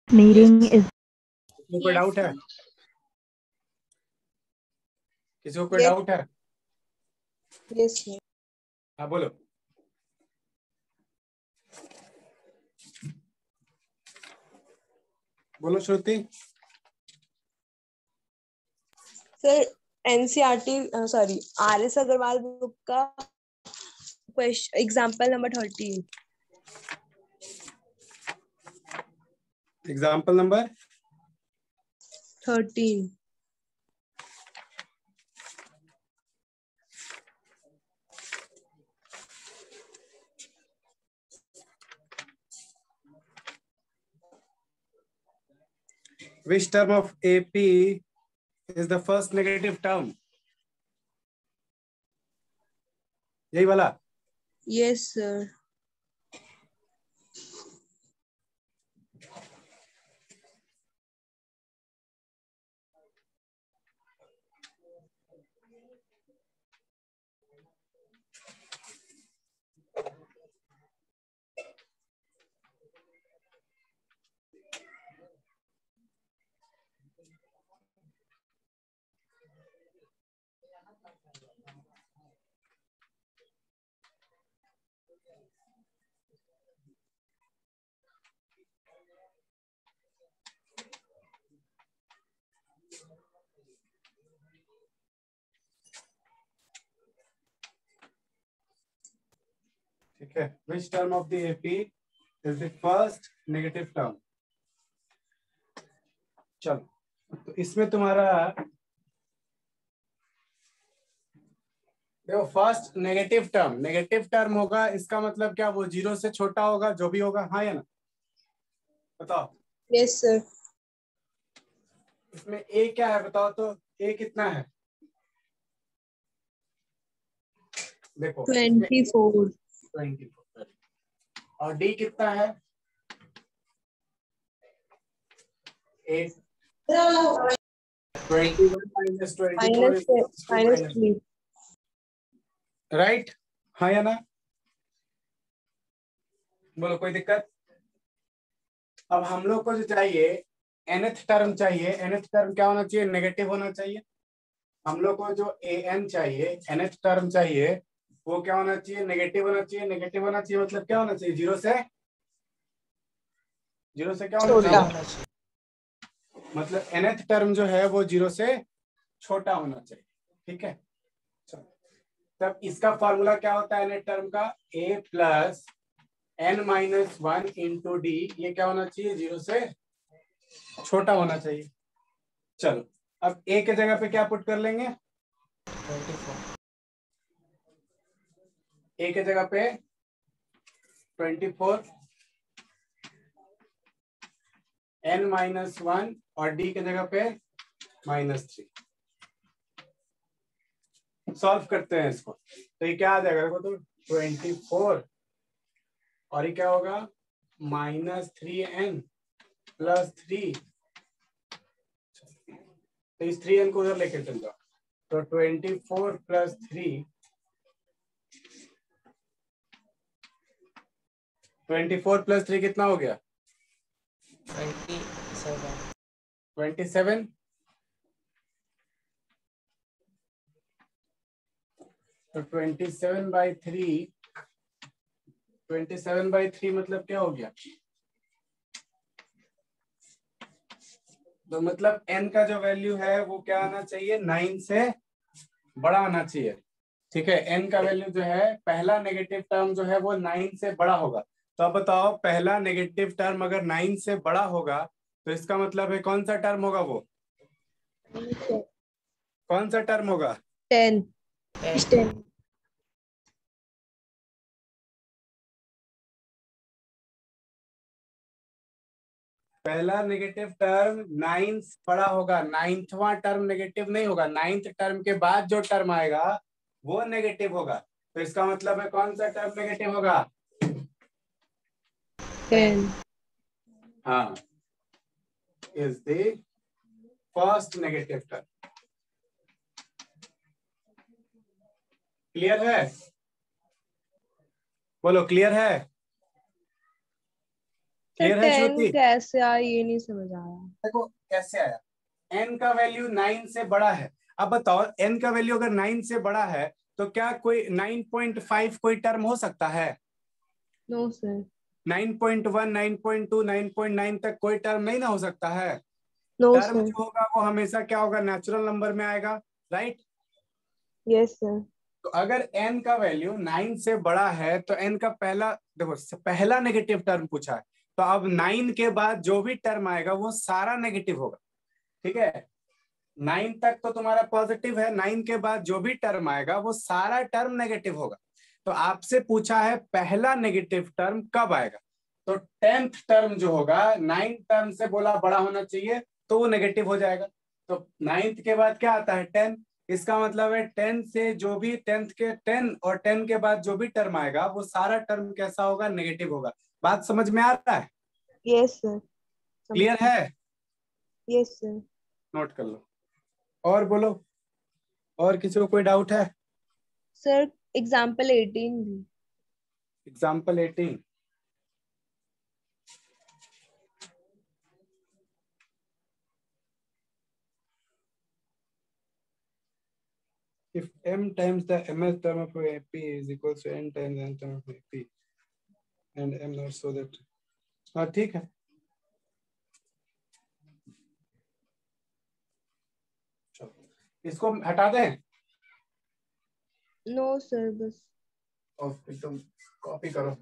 Meeting is कोई doubt है? किसी को कोई Yes. डाउट है? Yes, sir. हाँ बोलो। बोलो Shruti. Sir, NCRT, sorry, RS Agarwal book का question example number 13. Example number 13. Which term of AP is the first negative term? यही वाला? Yes, sir. ठीक है। Which term of the AP is the first negative term? चलो तो इसमें तुम्हारा देखो फर्स्ट नेगेटिव टर्म होगा, इसका मतलब क्या, वो 0 से छोटा होगा जो भी होगा, हाँ या ना? बताओ। Yes, sir. इसमें ए क्या है बताओ तो, ए कितना है? देखो 24. 24 और डी कितना है? 8। 21 माइनस 24 minus 3. राइट, हाँ या ना? बोलो कोई दिक्कत? अब हम लोग को जो चाहिए nth टर्म चाहिए, nth टर्म क्या होना चाहिए? नेगेटिव होना चाहिए। हम लोग को जो an चाहिए, nth टर्म चाहिए, वो क्या होना चाहिए? नेगेटिव होना चाहिए। नेगेटिव होना चाहिए मतलब क्या होना चाहिए? 0 से क्या होना चाहिए? मतलब nth टर्म जो है वो 0 से छोटा होना चाहिए। ठीक है, तब इसका फॉर्मूला क्या होता है nth टर्म का? a plus n-1 into D. ये क्या होना चाहिए? 0 से छोटा होना चाहिए। चलो अब a के जगह पे क्या पुट कर लेंगे? 24। a के जगह पे 24, n-1 और d के जगह पे -3। सॉल्व करते हैं इसको, तो ये क्या आ जाएगा? देखो तो 24 और ये क्या होगा? -3n plus 3। तो इस 3n को उधर लेके चल जाओ, तो 24 प्लस 3, 24 प्लस 3 कितना हो गया? 27। तो 27/3 मतलब क्या हो गया? तो मतलब n का जो वैल्यू है वो क्या आना चाहिए? 9 से बड़ा आना चाहिए। ठीक है, n का वैल्यू जो है, पहला नेगेटिव टर्म जो है वो 9 से बड़ा होगा। तो अब बताओ, पहला नेगेटिव टर्म अगर 9 से बड़ा होगा तो इसका मतलब है कौन सा टर्म होगा? वो कौन सा टर्म होगा? 10. पहला नेगेटिव टर्म 9 से बड़ा होगा, 9वां टर्म नेगेटिव नहीं होगा। 9th टर्म के बाद जो टर्म आएगा वो नेगेटिव होगा। तो इसका मतलब है कौन सा टर्म नेगेटिव होगा? 10. हाँ, is the first negative term. Clear है? बोलो क्लियर है? क्लियर है 10 श्रुति? कैसे आया ये नहीं समझ आया। देखो कैसे आया, n का वैल्यू 9 से बड़ा है। अब बताओ n का वैल्यू अगर 9 से बड़ा है तो क्या कोई 9.5 कोई टर्म हो सकता है? No sir. 9.1, 9.2, 9.9 तक कोई टर्म नहीं ना हो सकता है। No term sir. जो होगा वो हमेशा क्या होगा, नेचुरल नंबर में आएगा, राइट? Yes sir. तो अगर n का वैल्यू 9 से बड़ा है तो n का पहला, देखो पहला नेगेटिव टर्म पूछा है, तो अब 9 के बाद जो भी टर्म आएगा वो सारा नेगेटिव होगा, ठीक है? 9 तक तो तुम्हारा पॉजिटिव है, 9 के बाद जो भी टर्म आएगा वो सारा टर्म नेगेटिव होगा। तो आपसे पूछा है पहला नेगेटिव टर्म कब आएगा, तो 10th टर्म जो होगा 9 टर्म से बोला बड़ा होना चाहिए तो वो नेगेटिव हो जाएगा। तो 9th के बाद क्या आता है, 10। इसका मतलब है 10 से जो भी 10th के 10 और 10 के बाद जो भी टर्म आएगा वो सारा टर्म कैसा होगा, नेगेटिव होगा। बात समझ में आ रहा है? Yes sir. क्लियर है? Yes sir. नोट कर लो और बोलो, और किसी को कोई डाउट है? सर एग्जाम्पल 18 भी। Example 18, if m times the mth term of AP is equals to n times n term of AP and m not so that, हाँ ठीक है। चलो इसको हटा दें नो सर बस। और एकदम कॉपी करो।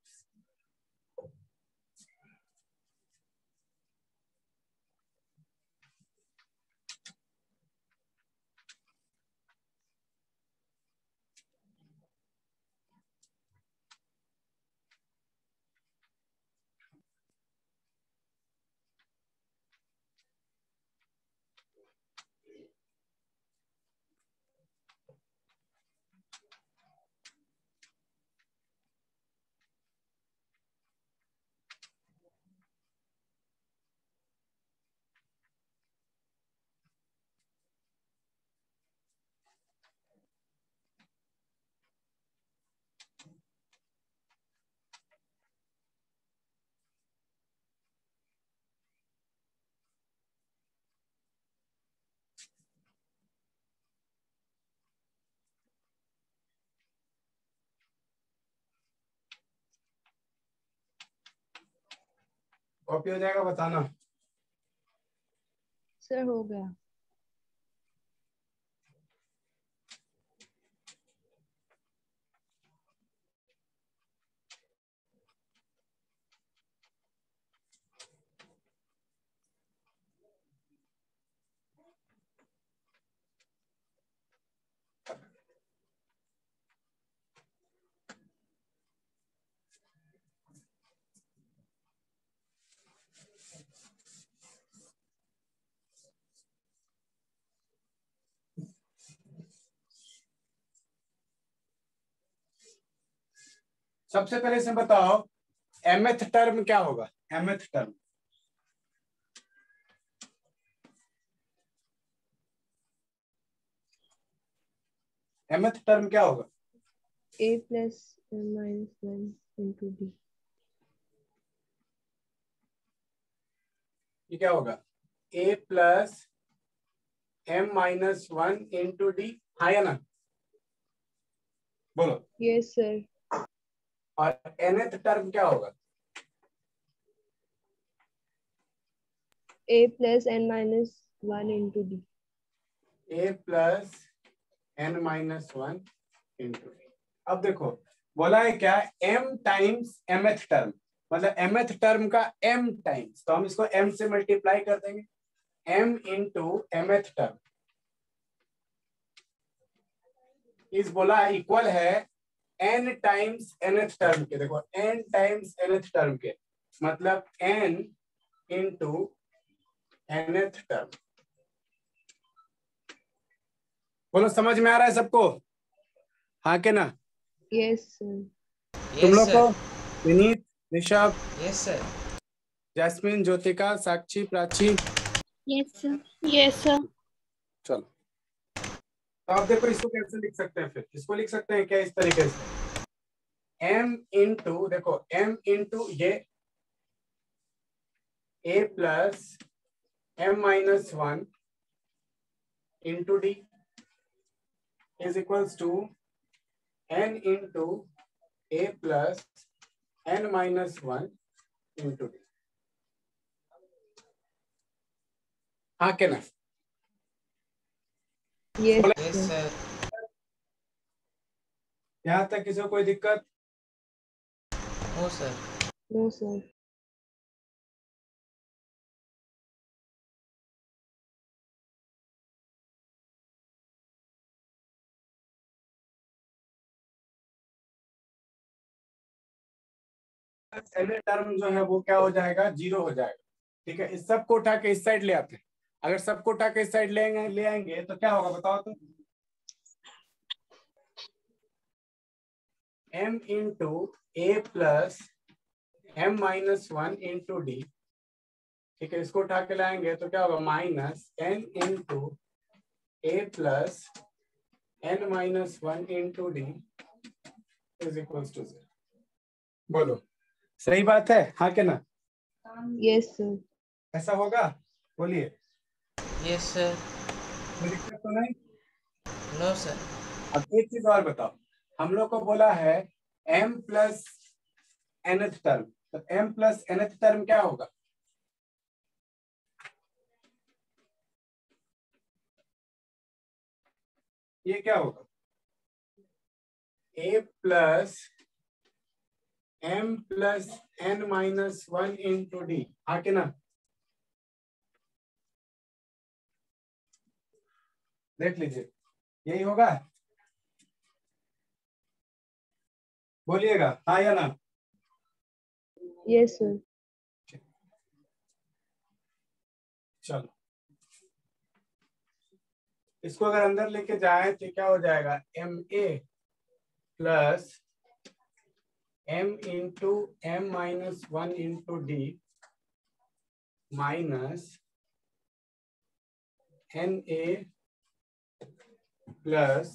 कॉपी हो जाएगा बताना। सर हो गया। सबसे पहले से बताओ mth टर्म क्या होगा, mth टर्म mth टर्म क्या होगा? a plus m minus 1 into d। ये क्या होगा, a plus m minus 1 into D, हाँ या ना? बोलो। Yes sir. और nth टर्म क्या होगा? a plus n minus 1 into d। a plus n minus 1 into D. अब देखो बोला है क्या, m टाइम्स mth टर्म, मतलब mth टर्म का m टाइम्स, तो हम इसको m से मल्टीप्लाई कर देंगे, m इंटू mth टर्म इस बोला इक्वल है n टाइम्स nth टर्म के। देखो n टाइम्स nth टर्म के मतलब n इंटू nth टर्म। बोलो समझ में आ रहा है सबको, हाँ के ना? Yes sir. तुम Yes, लोग को sir. Vineet, Rishabh, Yes, sir. Jasmine, Jyotika, Sakshi, Prachi, yes sir. Yes sir. चलो तो आप देखो इसको कैसे लिख सकते हैं, फिर इसको लिख सकते हैं क्या इस तरीके से, m इंटू, देखो m इंटू ये a plus m-1 into d is equals to n into a plus n-1 into d. हाँ क्या ना? Yes, Yes, sir. sir. यहाँ तक किसी को कोई दिक्कत? No, sir. No, sir. पहले टर्म जो है वो क्या हो जाएगा? जीरो हो जाएगा। ठीक है, इस सबको उठा के इस साइड ले आते हैं। अगर सबको उठा के इस साइड ले आएंगे तो क्या होगा बताओ तो? m into A plus m-1 into D. ठीक है, इसको उठा के लाएंगे तो क्या होगा? Minus n into A plus n-1 into D is equals to 0। बोलो सही बात है? हाँ क्या ना? Yes, sir. ऐसा होगा? बोलिए। Yes, sir. कोई दिक्कत तो नहीं? No, sir. अब एक चीज और बताओ, हम लोग को बोला है m प्लस nth टर्म, तो m प्लस nth टर्म क्या होगा? ये क्या होगा? a plus m plus n-1 into D. हाँ कि ना? देख लीजिए, यही होगा? बोलिएगा हाँ या ना? Yes, sir. चलो, इसको अगर अंदर लेके जाए तो क्या हो जाएगा? M A plus m into m-1 into D minus n a plus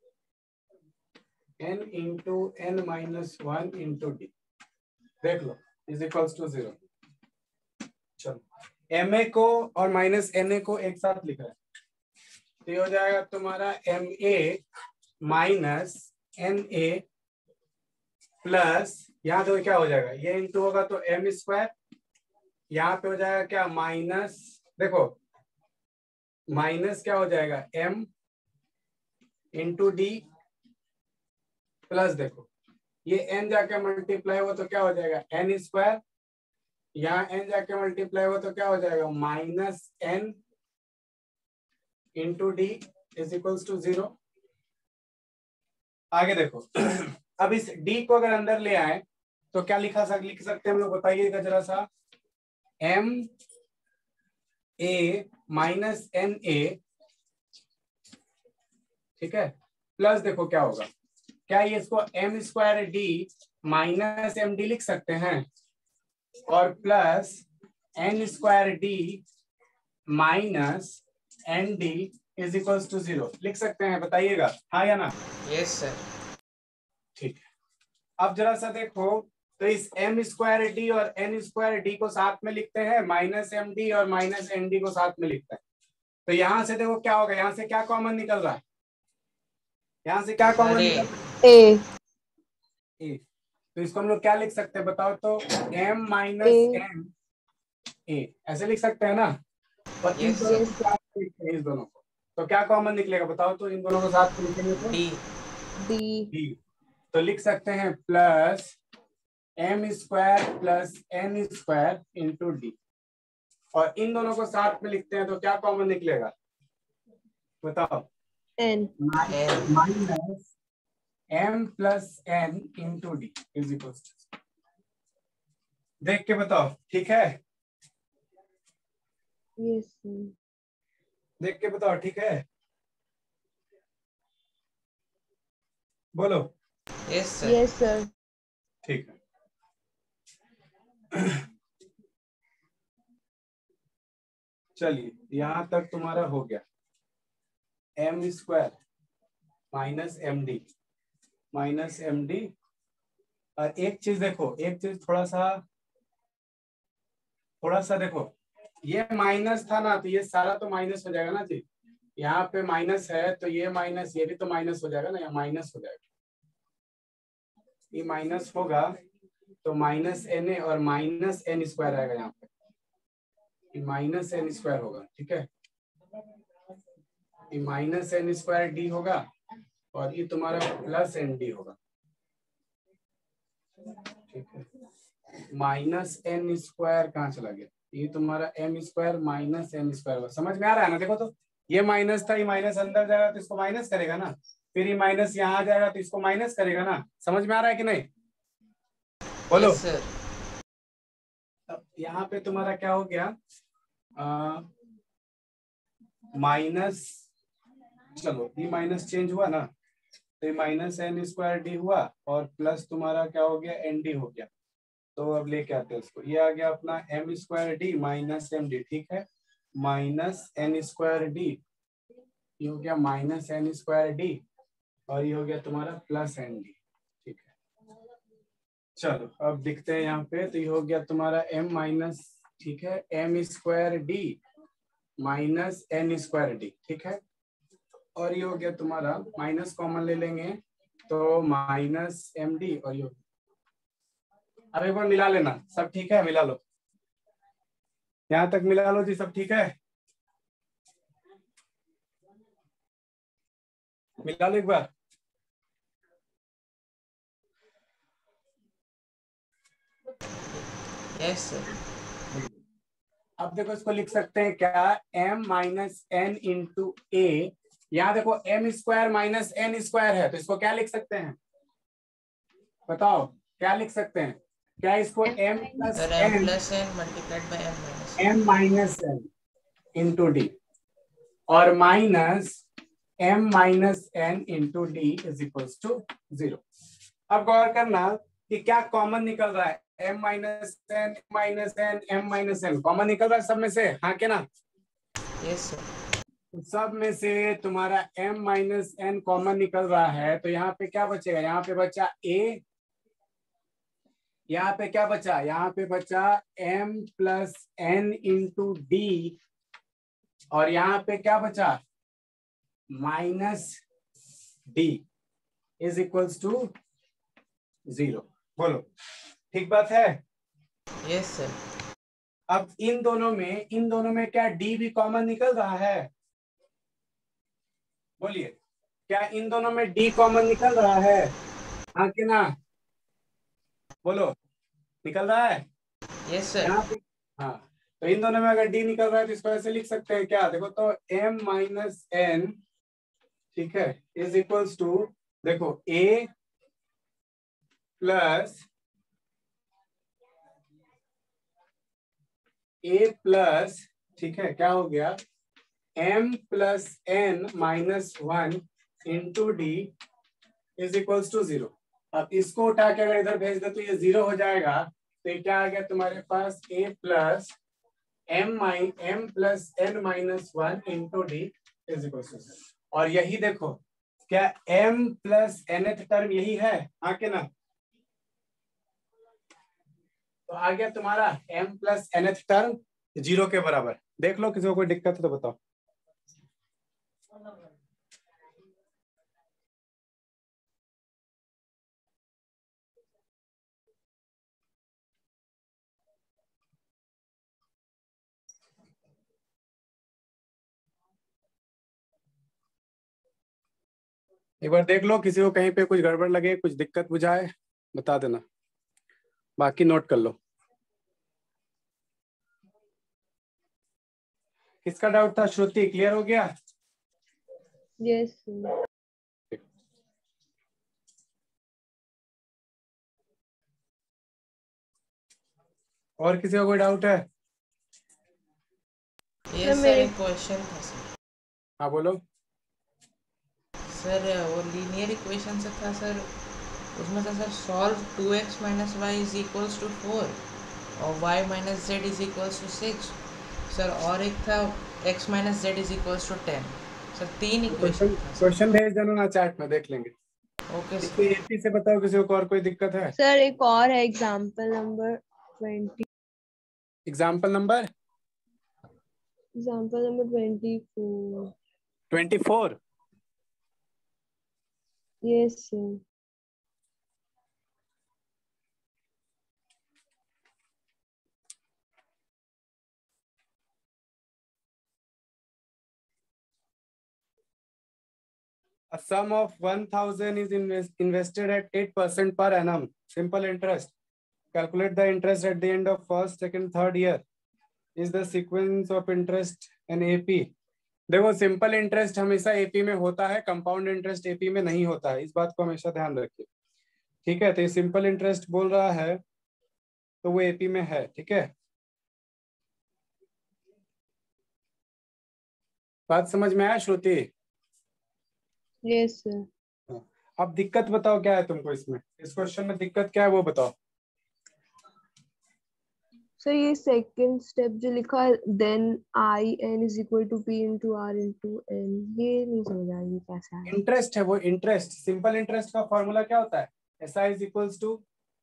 n into n-1 into D. देख लो इज इक्वल्स टू 0। चलो, एम ए को और माइनस एन ए को एक साथ लिख रहे हैं तो ये हो जाएगा तुम्हारा M A minus N A plus, यहाँ तो क्या हो जाएगा? ये इंटू होगा तो एम स्क्वायर, यहाँ पे हो जाएगा क्या? माइनस, देखो माइनस क्या हो जाएगा? एम इंटू डी प्लस, देखो ये एन जाके मल्टीप्लाई हुआ तो क्या हो जाएगा? एन स्क्वायर, यहाँ एन जाके मल्टीप्लाई हुआ तो क्या हो जाएगा? Minus N into D is equals to 0। आगे देखो अब इस डी को अगर अंदर ले आए तो क्या लिख सकते हैं हम लोग? बताइएगा जरा सा। M A minus N A, ठीक है, प्लस देखो क्या होगा? क्या ये इसको M square D minus M D लिख सकते हैं? और plus N square D minus N D is equals to 0 लिख सकते हैं? बताइएगा हाँ या ना? Yes, sir. ठीक है, अब जरा सा देखो तो इस एम स्क्वायर डी और एन स्क्वायर डी को साथ में लिखते हैं, माइनस एम डी और माइनस एन डी को साथ में लिखते हैं। तो यहां से देखो क्या होगा? यहां से क्या कॉमन निकल रहा है? यहां से क्या कॉमन निकल रहा है? ए। तो इसको हम लोग क्या लिख सकते हैं बताओ तो? एम माइनस एम ए, ऐसे लिख सकते हैं ना? और इन दोनों को साथ में लिखते हैं, इस दोनों को, तो क्या कॉमन निकलेगा बताओ तो? इन दोनों को साथ में लिखेंगे तो D. तो लिख सकते हैं plus M square plus N square into D, और इन दोनों को साथ में लिखते हैं तो क्या कॉमन निकलेगा बताओ? N. Minus M plus N into D is equal to. देख के बताओ ठीक है? Yes, sir. देख के बताओ ठीक है? बोलो। Yes, sir. Yes, sir. ठीक है, चलिए यहां तक तुम्हारा हो गया। M square minus M D. और एक चीज देखो, एक चीज थोड़ा सा थोड़ा सा देखो, ये माइनस था ना, तो ये सारा तो माइनस हो जाएगा ना जी। यहाँ पे माइनस है तो ये माइनस, ये भी तो माइनस हो जाएगा ना, यहाँ माइनस हो जाएगा, ये माइनस होगा तो माइनस एन ए और माइनस एन स्क्वायर आएगा यहाँ पे, माइनस एन स्क्वायर होगा, ठीक है। ये माइनस एन स्क्वायर डी होगा और ये तुम्हारा प्लस एन डी होगा, ठीक है। माइनस एन स्क्वायर कहाँ चला गया, ये तुम्हारा M square minus N square होगा। समझ में आ रहा है ना? देखो तो ये माइनस था, ये माइनस अंदर जाएगा तो इसको माइनस करेगा ना, फिर ये माइनस यहाँ आ जाएगा तो इसको माइनस करेगा ना। समझ में आ रहा है कि नहीं? बोलो। Yes, sir. अब यहाँ पे तुम्हारा क्या हो गया, माइनस, चलो ये माइनस चेंज हुआ ना, तो ये माइनस एन स्क्वायर डी हुआ और प्लस तुम्हारा क्या हो गया, एन डी हो गया। तो अब लेके आते हैं उसको, ये आ गया अपना M square D minus M D, ठीक है। माइनस एन स्क्वायर डी, ये हो गया माइनस एन स्क्वायर डी और ये हो गया तुम्हारा प्लस एन डी, ठीक है। चलो अब दिखते हैं यहाँ पे, तो ये हो गया तुम्हारा एम माइनस, ठीक है, M square D minus N square D, ठीक है। और ये हो गया तुम्हारा, माइनस कॉमन ले लेंगे तो माइनस एम डी और ये, अब एक बार मिला लेना, सब ठीक है, मिला लो, यहाँ तक मिला लो जी, सब ठीक है, मिला लो एक बार। Yes, sir. अब देखो इसको लिख सकते हैं क्या, m minus N into A, यहाँ देखो M square minus N square है, तो इसको क्या लिख सकते हैं, बताओ क्या लिख सकते हैं? क्या इसको m plus Sir, m N, plus n multiplied by m minus n. m minus N into D और minus m minus N into D is equals to 0। अब गौर करना कि क्या कॉमन निकल रहा है, m minus N minus N m minus N common निकल रहा है सब में से, हाँ के ना? Yes, sir. सब में से तुम्हारा m माइनस एन कॉमन निकल रहा है, तो यहाँ पे क्या बचेगा, यहाँ पे बचा a, यहाँ पे क्या बचा, यहाँ पे बचा m plus N into D और यहाँ पे क्या बचा, minus D is equals to 0। बोलो ठीक बात है? Yes, sir. अब इन दोनों में क्या d भी कॉमन निकल रहा है? बोलिए, क्या इन दोनों में d कॉमन निकल रहा है, हाँ कि ना? बोलो, निकल रहा है? Yes, sir. यहाँ पे हाँ, तो इन दोनों में अगर d निकल रहा है तो इसको ऐसे लिख सकते हैं क्या, देखो तो m माइनस एन, ठीक है, इज इक्वल्स टू, देखो a प्लस, ठीक है, क्या हो गया, m plus N minus 1 into D is equals to 0। अब इसको उठा के अगर इधर भेज दो तो ये 0 हो जाएगा, तो ये क्या आ गया तुम्हारे पास, a plus m plus N minus 1 into D is equals to 0। और यही देखो, क्या m प्लस nth टर्म यही है, हाँ के ना? तो आ गया तुम्हारा m प्लस nth टर्म 0 के बराबर। देख लो किसी को कोई दिक्कत है तो बताओ। एक बार देख लो, किसी को कहीं पे कुछ गड़बड़ लगे, कुछ दिक्कत बुझाए बता देना, बाकी नोट कर लो। किसका डाउट था? श्रुति, क्लियर हो गया? Yes. और किसी का कोई डाउट है? Yes, sir. एक क्वेश्चन था सर। हाँ बोलो। सर वो लीनियर इक्वेशन से था सर, उसमें था sir solve 2x minus Y is equals to 4 और y minus Z is equals to 6 sir, और एक था x minus Z is equals to 10 sir. 3 equation था सर। क्वेश्चन भेज देना ना चैट में, देख लेंगे। ओके इसको सर। एपी से बताओ, किसी को और कोई दिक्कत है? सर एक और है, example number 20। Example number Example number 24. 24. Yes, sir. A sum of 1,000 is invested at 8% per annum. Simple interest. Calculate the interest at the end of first, second, third year. Is the sequence of interest an AP? देखो simple interest हमेशा AP में होता है, compound interest AP में नहीं होता है, इस बात को हमेशा ध्यान रखिए। ठीक है, तो ये सिंपल इंटरेस्ट बोल रहा है तो वो एपी में है। ठीक है, बात समझ में आया श्रुति? Yes, sir. अब दिक्कत बताओ क्या है तुमको इसमें, इस क्वेश्चन में दिक्कत क्या है वो बताओ। सर ये सेकंड स्टेप जो लिखा है then I N is equal to P into R into N, ये नहीं समझ आ रही कैसे आया। इंटरेस्ट है वो, इंटरेस्ट, सिंपल इंटरेस्ट का फॉर्मूला क्या होता है? S I is equals to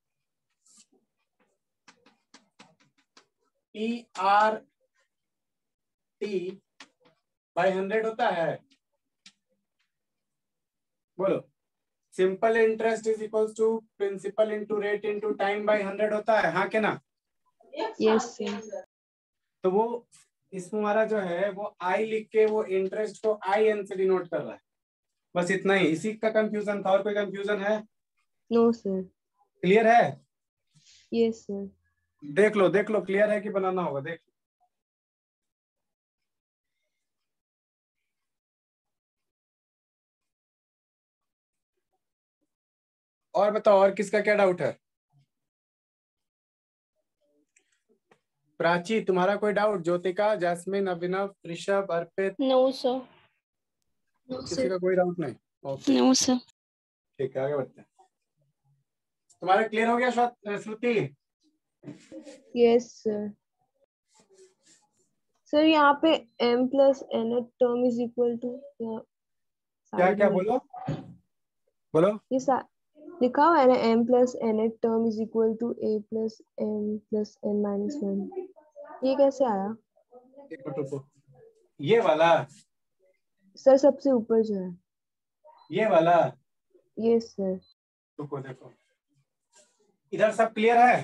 T R T by 100 होता है। बोलो, simple interest is equals to principal into rate into time by 100 होता है, हाँ के ना? Yes sir. तो वो इसमें हमारा जो है वो आई लिख के वो इंटरेस्ट को आई एन से डिनोट कर रहा है, बस इतना ही, इसी का कंफ्यूजन था। और कोई कंफ्यूजन है? No sir. क्लियर है? Yes sir. देख लो क्लियर है कि बनाना होगा, देख लो। और बताओ, और किसका क्या डाउट है? प्राची, तुम्हारा कोई doubt? Jyotika, Jasmine, Abhinav, Rishabh, Arpit? No sir. किसी का कोई डाउट नहीं? Okay, no sir. ठीक है, आगे बढ़ते हैं। तुम्हारा क्लियर हो गया श्रुति? Yes sir. सर यहाँ पे m plus n term is equal to क्या क्या बोलो बोलो। ये लिखा हुआ है ना, m plus n term is equal to a plus m plus n minus 1, ये कैसे आया? ये वाला सर सबसे ऊपर जो है ये वाला। Yes sir. रुको देखो, इधर सब क्लियर है?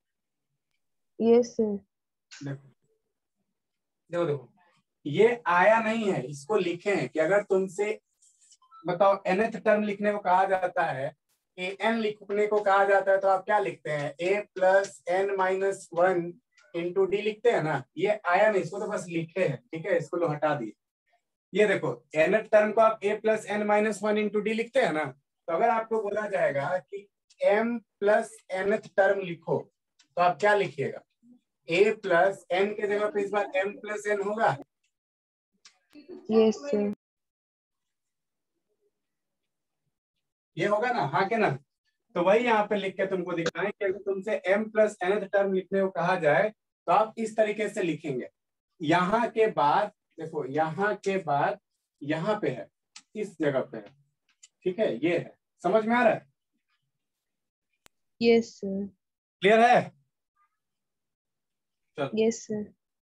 Yes sir. देखो देखो देखो, ये आया नहीं है, इसको लिखे हैं कि अगर तुमसे बताओ nth टर्म लिखने को कहा जाता है, ए एन लिखने को कहा जाता है, तो आप क्या लिखते हैं? a plus N minus 1 into D लिखते हैं ना। ये आया नहीं, इसको तो बस लिखे हैं। ठीक है, इसको लो हटा दिए। ये देखो, nth टर्म को आप a plus N minus 1 into D लिखते हैं ना। तो अगर आपको बोला जाएगा कि m प्लस nth टर्म लिखो, तो आप क्या लिखिएगा? a प्लस एन के जगह पे इस बार m प्लस एन होगा। Yes sir. ये होगा ना, हाँ के ना? तो वही यहाँ पे लिख के तुमको दिखाएं कि अगर तुमसे m प्लस nth टर्म लिखने को कहा जाए तो आप इस तरीके से लिखेंगे। यहाँ के बाद देखो, यहाँ के बाद यहाँ पे है, इस जगह पे है। ठीक है, ये है, समझ में आ रहा है? Yes sir. क्लियर है? चलो, यस सर।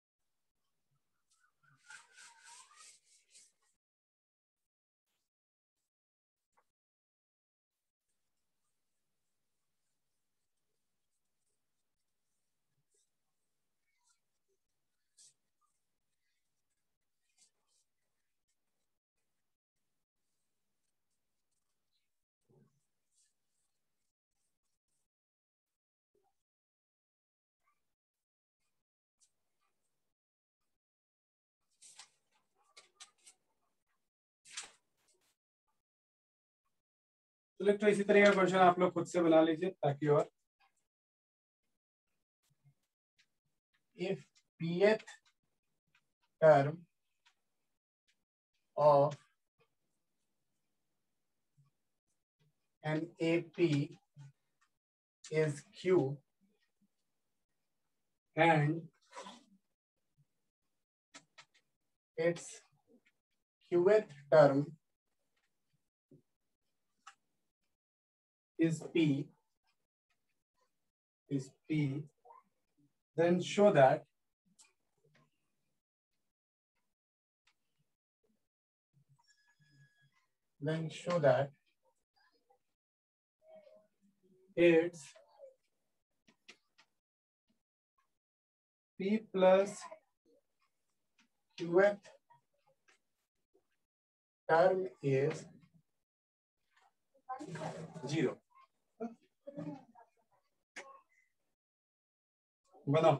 तो इसी तरह का क्वेश्चन आप लोग खुद से बना लीजिए ताकि और if pth term of an AP is Q and its qth term is P, then show that it's p plus qth term is 0. बनाओ.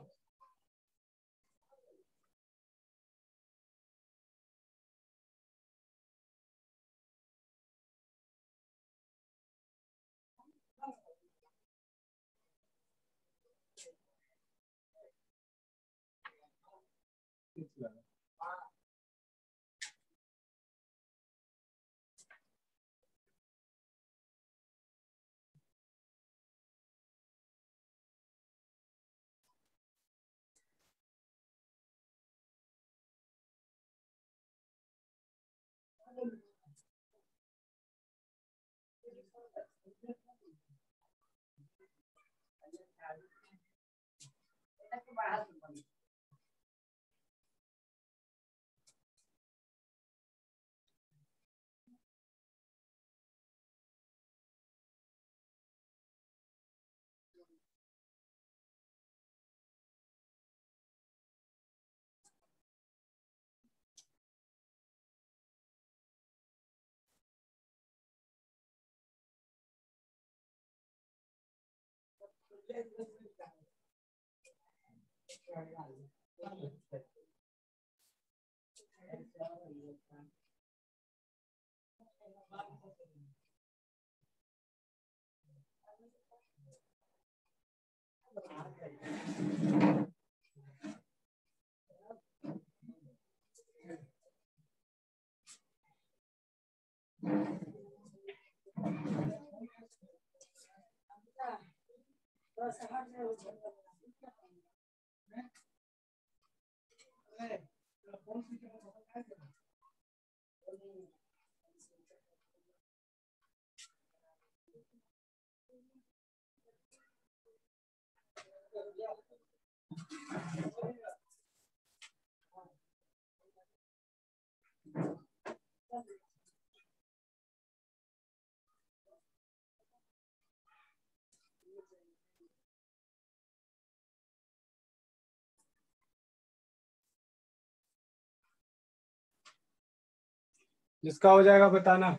जिसका हो जाएगा बताना.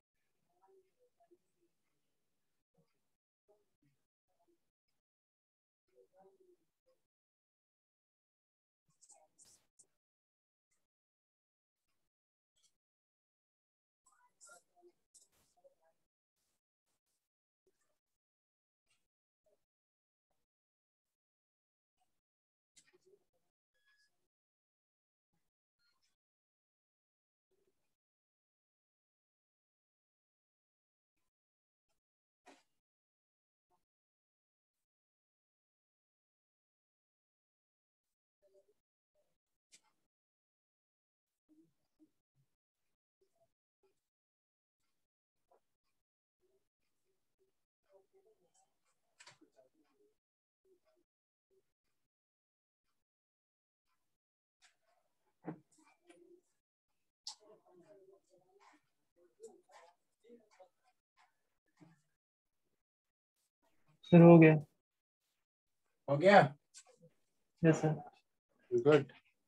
सर हो गया. हो गया. Yes sir. गुड.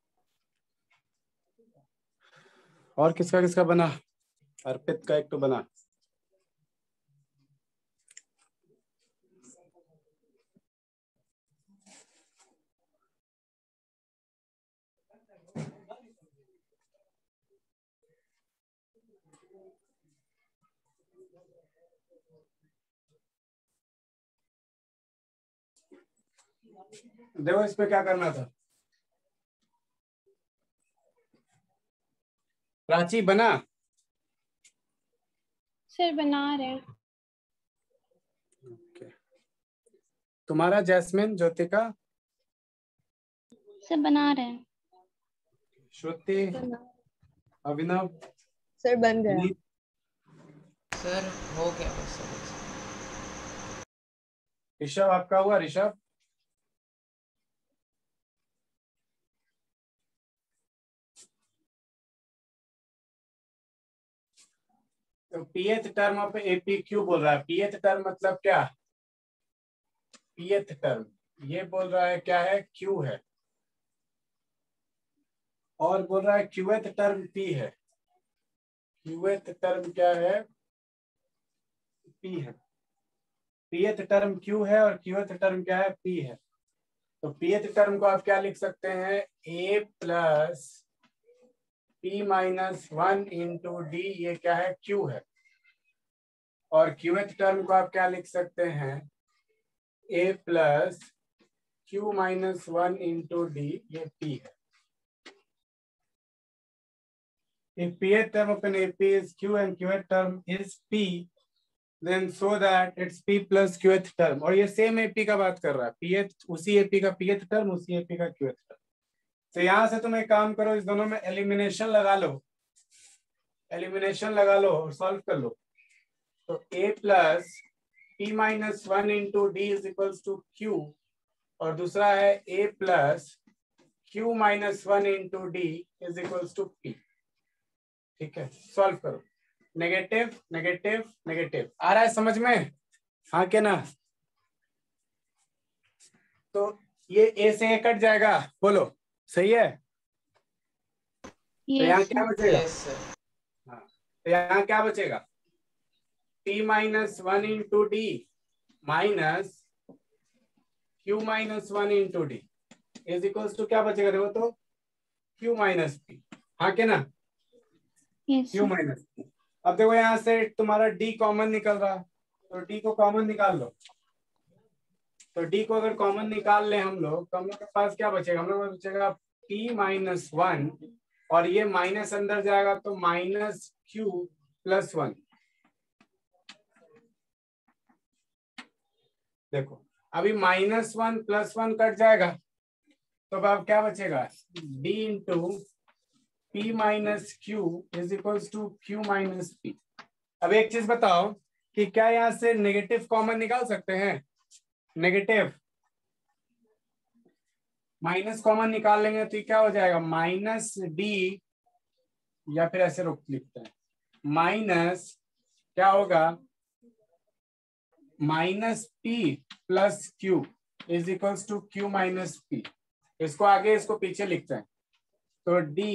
और किसका किसका बना? अर्पित का एक तो बना. देखो इस पे क्या करना था. प्राची बना. सर बना रहे हैं. ओके. तुम्हारा जैस्मिन, ज्योतिका, सर बना रहे हैं. श्रुति, अभिनव, सर बन गया. विनीत, सर हो गया बस सर. ऋषभ आपका हुआ? ऋषभ तो pth term of AP Q बोल रहा है। pth टर्म मतलब क्या? pth टर्म ये बोल रहा है क्या है? Q है। और बोल रहा है qth टर्म P है। qth टर्म क्या है? P है। pth टर्म Q है और qth टर्म क्या है? P है। तो pth टर्म को आप क्या लिख सकते हैं? A plus P minus 1 into D, ये क्या है? Q है। और qth टर्म को आप क्या लिख सकते हैं? A plus Q minus 1 into D, ये P है। If pth term of an AP is Q and qth term is P, then so that it's P plus qth term। और ये सेम AP का बात कर रहा है। pth उसी AP का pth टर्म, उसी AP का qth टर्म। तो यहां से तुम एक काम करो, इस दोनों में एलिमिनेशन लगा लो, एलिमिनेशन लगा लो और सॉल्व कर लो। तो A plus P minus 1 into D is equals to Q, और दूसरा है A plus Q minus 1 into D is equals to P। ठीक है, सॉल्व करो। नेगेटिव नेगेटिव नेगेटिव आ रहा है समझ में? हाँ के ना? तो ये A से A कट जाएगा, बोलो सही है? तो यहाँ यस क्या बचेगा? Yes sir. हाँ, तो यहाँ क्या बचेगा? P minus 1 into D minus Q minus 1 into D is equals to क्या बचेगा? देखो तो Q माइनस P। हाँ के ना? Yes Q minus P। अब देखो यहाँ से तुम्हारा D कॉमन निकल रहा है, तो D को कॉमन निकाल लो। तो D को अगर कॉमन निकाल ले हम लोग, तो हम लोग के पास क्या बचेगा? हम लोग को बचेगा P माइनस 1, और ये माइनस अंदर जाएगा तो माइनस Q प्लस 1। देखो अभी माइनस 1 प्लस 1 कट जाएगा, तो अब क्या बचेगा? D into P minus Q is equals to Q minus P। अब एक चीज बताओ कि क्या यहाँ से नेगेटिव कॉमन निकाल सकते हैं? नेगेटिव माइनस कॉमन निकाल लेंगे तो क्या हो जाएगा? माइनस D, या फिर ऐसे रोक लिखते हैं, माइनस क्या होगा? Minus P plus Q is equals to Q minus P। इसको आगे इसको पीछे लिखते हैं, तो D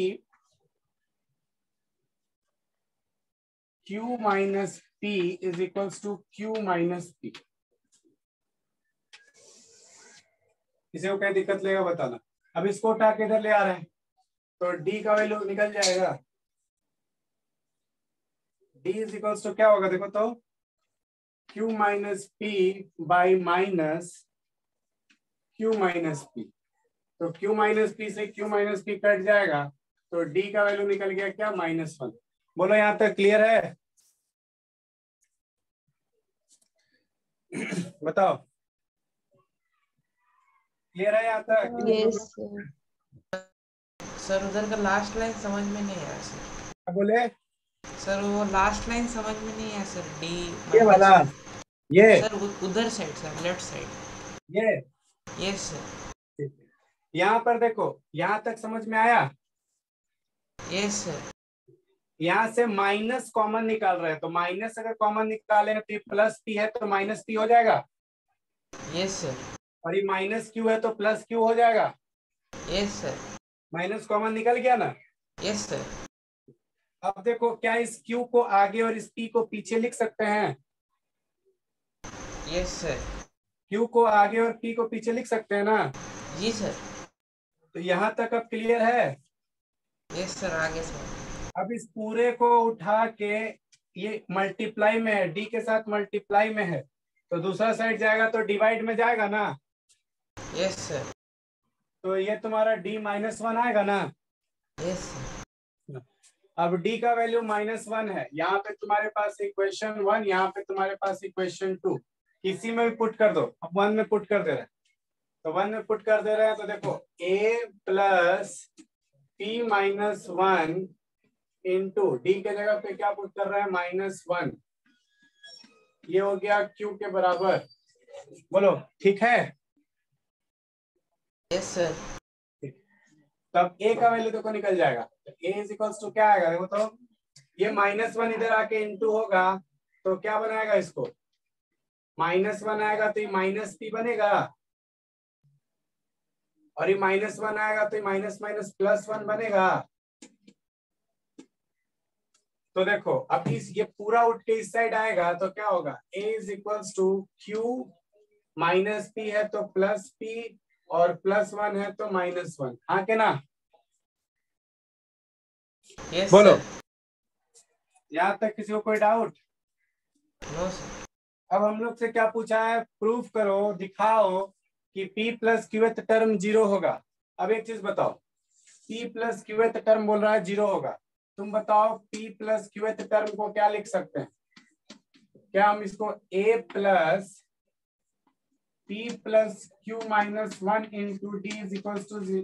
Q minus P is equals to Q minus P। किसी को क्या दिक्कत लेगा बताना। अब इसको उठा के इधर ले आ रहे हैं, तो D का वैल्यू निकल जाएगा। D इज इक्वल्स टू क्या होगा? देखो तो Q minus P by minus Q minus P। तो Q माइनस P से Q माइनस P कट जाएगा, तो D का वैल्यू निकल गया क्या? माइनस 1। बोलो यहाँ तक क्लियर है? बताओ, क्लियर है यहाँ तक? यस सर उधर का लास्ट लाइन समझ में नहीं आया सर। क्या बोले? सर वो लास्ट लाइन समझ में नहीं आया सर। डी ये वाला, ये सर उधर साइड सर, लेफ्ट साइड। ये यस सर। यहाँ पर देखो, यहाँ तक समझ में आया? Yes sir. यहाँ से माइनस कॉमन निकाल रहे हैं, तो माइनस अगर कॉमन निकालेंगे तो प्लस P है तो माइनस P हो जाएगा। Yes sir. और ये माइनस Q है तो प्लस Q हो जाएगा। Yes sir. माइनस कॉमन निकल गया ना? Yes sir. अब देखो, क्या इस Q को आगे और इस P को पीछे लिख सकते हैं? Yes sir. Q को आगे और P को पीछे लिख सकते हैं ना? जी सर। तो यहाँ तक अब क्लियर है? यस सर, आगे सर। अब इस पूरे को उठा के, ये मल्टीप्लाई में है, D के साथ मल्टीप्लाई में है, तो दूसरा साइड जाएगा तो डिवाइड में जाएगा ना? Yes sir. तो ये तुम्हारा D माइनस 1 आएगा ना? Yes sir. अब D का वैल्यू माइनस 1 है, यहाँ पे तुम्हारे पास इक्वेशन 1, यहाँ पे तुम्हारे पास इक्वेशन 2, किसी में भी पुट कर दो। अब 1 में पुट कर दे रहे हैं, तो 1 में पुट कर दे रहे हैं, तो देखो A plus P minus 1 into D के जगह पे क्या पुट कर रहे हैं? माइनस 1। ये हो गया Q के बराबर। बोलो ठीक है? Yes sir. तब A का वैल्यू देखो निकल जाएगा। A इज इक्वल्स टू क्या आएगा? देखो तो ये -1 इधर आके इंटू होगा तो क्या बनाएगा इसको, -1 आएगा तो ये -p बनेगा, और ये -1 आएगा तो ये +1 बनेगा। तो देखो अब ये पूरा उठ के इस साइड आएगा तो क्या होगा, a is equals to q -p है तो +p और +1 है तो -1, हाँ के ना? यस बोलो, सर। यहाँ तक किसी को कोई डाउट? No sir. अब हम लोग से क्या पूछा है, प्रूफ करो, दिखाओ कि p प्लस क्यूएथ टर्म 0 होगा। अब एक चीज बताओ, p प्लस क्यूएथ टर्म बोल रहा है 0 होगा, तुम बताओ p प्लस क्यूएथ टर्म को क्या लिख सकते हैं? क्या हम इसको a plus p plus q minus 1 into D is equal to 0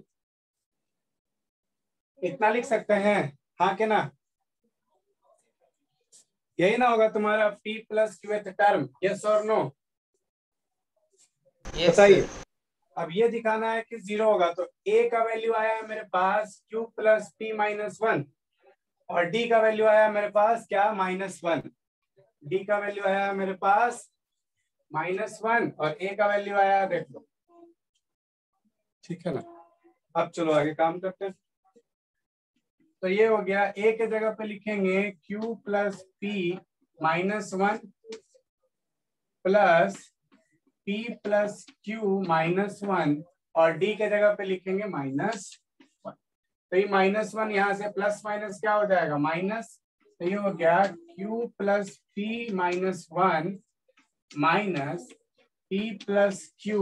इतना लिख सकते हैं, हाँ के ना? यही ना होगा तुम्हारा p plus qth term, yes और नो? यस बताइए। सर। अब ये दिखाना है कि 0 होगा, तो a का वैल्यू आया है मेरे पास q प्लस p -1 और d का वैल्यू आया मेरे पास क्या, -1। d का वैल्यू आया मेरे पास -1 और a का वैल्यू आया, देख लो, ठीक है ना? अब चलो आगे काम करते हैं। तो ये हो गया, a के जगह पे लिखेंगे q plus p -1 plus p plus q -1 और d के जगह पे लिखेंगे -1। तो ये -1 यहाँ से प्लस माइनस क्या हो जाएगा, माइनस, तो ये हो गया q plus p -1 minus p plus q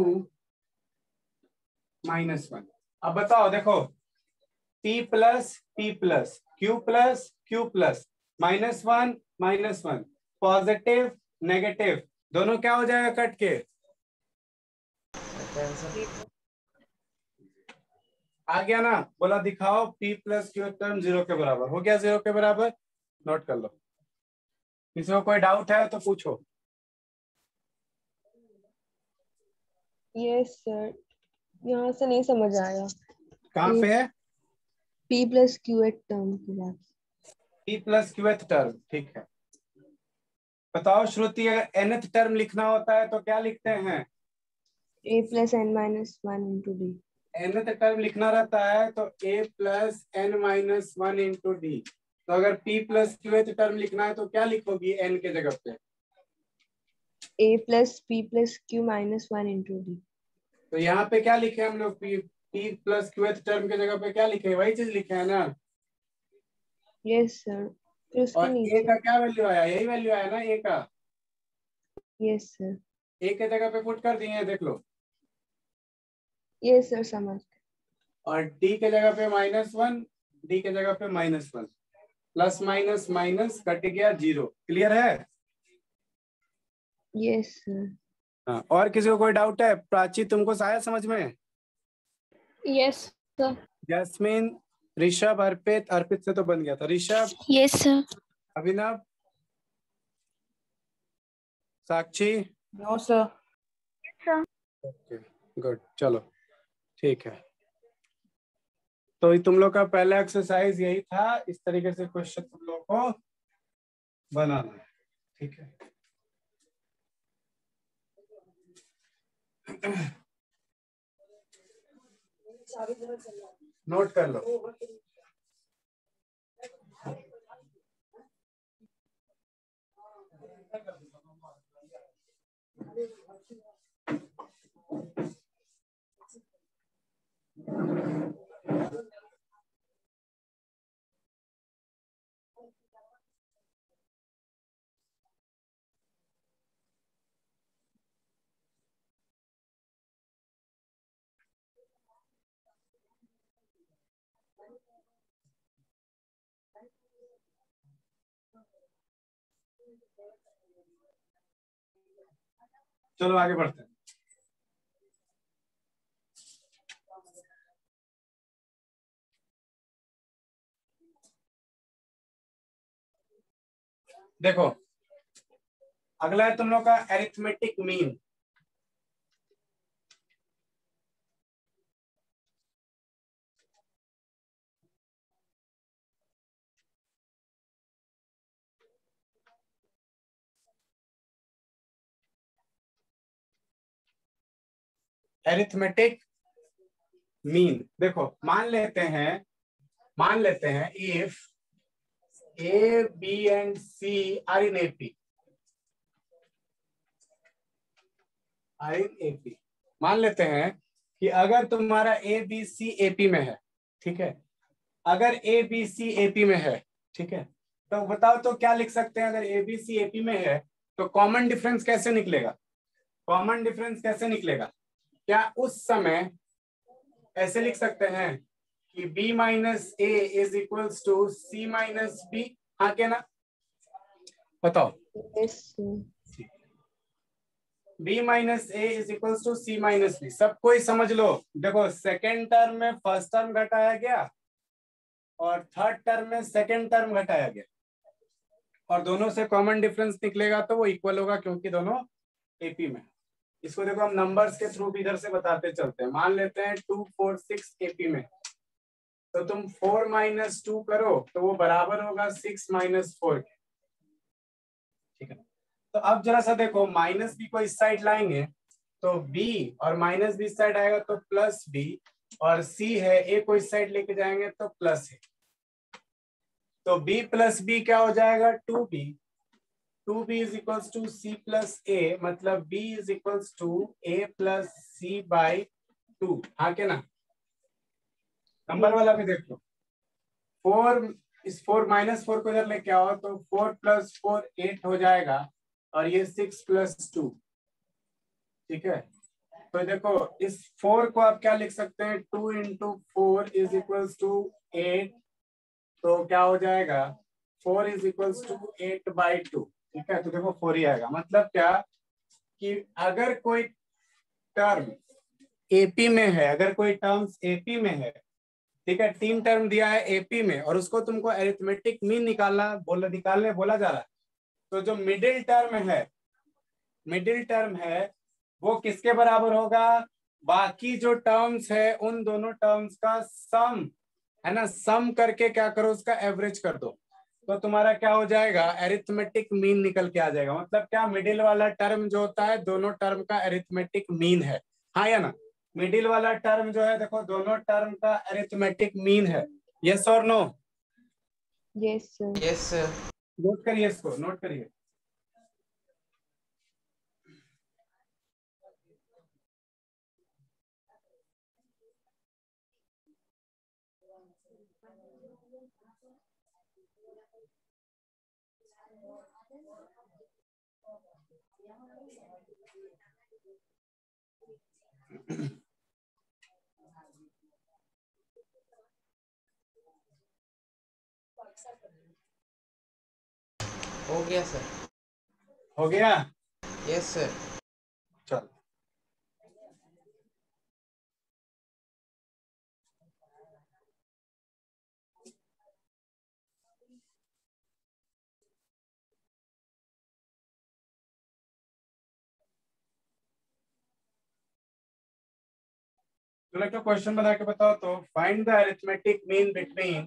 -1। अब बताओ, देखो p plus q plus q plus -1 positive negative दोनों क्या हो जाएगा कट के, आ गया ना? बोला दिखाओ p प्लस क्यू टर्म 0 के बराबर हो गया, 0 के बराबर, नोट कर लो। किसी को कोई डाउट है तो पूछो। यस सर, यहाँ से नहीं समझ आया। कहाँ पे है? p plus qth term की बात। p प्लस क्यू टर्म, ठीक है। बताओ श्रुति, अगर nth टर्म लिखना होता है तो क्या लिखते हैं? a plus n minus 1 into D. nth term लिखना रहता है तो a plus n minus 1 into D. तो अगर p प्लस क्यू टर्म लिखना है तो क्या लिखोगी n के जगह पे? a plus p plus q minus 1 into D. तो यहाँ पे क्या लिखे हम लोग, p प्लस क्यू टर्म के जगह पे क्या लिखे, वही चीज लिखे है ना? यस सर, फिर उसके और a नीचे। का क्या वैल्यू आया, यही वैल्यू आया ना a का? Yes sir. a के जगह पे पुट कर दिए हैं, देख लो। यस सर, समझ। और d के जगह पे -1, d के जगह पे -1, प्लस माइनस माइनस कट गया 0। क्लियर है? Yes sir. हाँ, और किसी को कोई डाउट है? प्राची, तुमको आया समझ में? Yes sir. Jasmine, Rishabh, Arpit, Arpit से तो बन गया था, Rishabh, yes sir. Abhinav, Sakshi, no sir. Okay good, चलो ठीक है। तो ये तुम लोग का पहला एक्सरसाइज यही था, इस तरीके से क्वेश्चन तुम लोग को बनाना है, ठीक है? नोट कर लो। चलो आगे बढ़ते हैं। देखो अगला है तुम लोग का एरिथमेटिक मीन। Arithmetic mean. देखो मान लेते हैं if a b and c are in AP, मान लेते हैं कि अगर तुम्हारा ए बी सी एपी में है, ठीक है, अगर ए बी सी एपी में है, ठीक है, तो बताओ तो क्या लिख सकते हैं? अगर ए बी सी एपी में है तो कॉमन डिफरेंस कैसे निकलेगा? कॉमन डिफरेंस कैसे निकलेगा? क्या उस समय ऐसे लिख सकते हैं कि b minus a is equals to c minus b? हाँ क्या ना, बताओ। Yes, sir. b minus a is equals to c minus b. सब कोई समझ लो। देखो सेकेंड टर्म में फर्स्ट टर्म घटाया गया और थर्ड टर्म में सेकेंड टर्म घटाया गया, और दोनों से कॉमन डिफरेंस निकलेगा तो वो इक्वल होगा क्योंकि दोनों एपी में। इसको देखो हम नंबर्स के थ्रू इधर से बताते चलते हैं। मान लेते हैं 2 4 6 एपी में, तो तुम 4 माइनस 2 करो तो वो बराबर होगा 6 माइनस 4 के, ठीक है। तो अब जरा सा देखो, माइनस बी को इस साइड लाएंगे तो b और माइनस बी इस साइड आएगा तो प्लस b, और c है a को इस साइड लेके जाएंगे तो प्लस है, तो b प्लस b क्या हो जाएगा? 2b। 2b is equals to c plus a, मतलब b is equals to a plus c by 2। हाँ क्या ना? नंबर वाला भी देख लो। 4 इस 4 माइनस 4 को इधर लेके आओ तो 4 प्लस 4 8 हो जाएगा, और ये 6 प्लस 2, ठीक है। तो देखो इस 4 को आप क्या लिख सकते हैं? 2 इंटू 4 इज इक्वल्स टू 8, तो क्या हो जाएगा? 4 इज इक्वल्स टू 8 बाई 2, ठीक है। तो देखो 4 ही आएगा। मतलब क्या कि अगर कोई टर्म एपी में है, अगर कोई टर्म्स एपी में है, ठीक है, 3 टर्म दिया है एपी में और उसको तुमको अरिथमेटिक मीन निकालने बोला जा रहा है, तो जो मिडिल टर्म है वो किसके बराबर होगा? बाकी जो टर्म्स है उन दोनों टर्म्स का सम, है ना। सम करके क्या करो? उसका एवरेज कर दो, तो तुम्हारा क्या हो जाएगा? अरिथमेटिक मीन निकल के आ जाएगा। मतलब क्या, मिडिल वाला टर्म जो होता है दोनों टर्म का अरिथमेटिक मीन है। हाँ या ना? मिडिल वाला टर्म जो है देखो दोनों टर्म का अरिथमेटिक मीन है। यस और no? Yes, sir. Yes sir. Note करिए, इसको नोट करिए। हो गया सर। हो गया? Yes sir. चल तो एक क्वेश्चन बना के बताओ तो। Find the arithmetic mean between,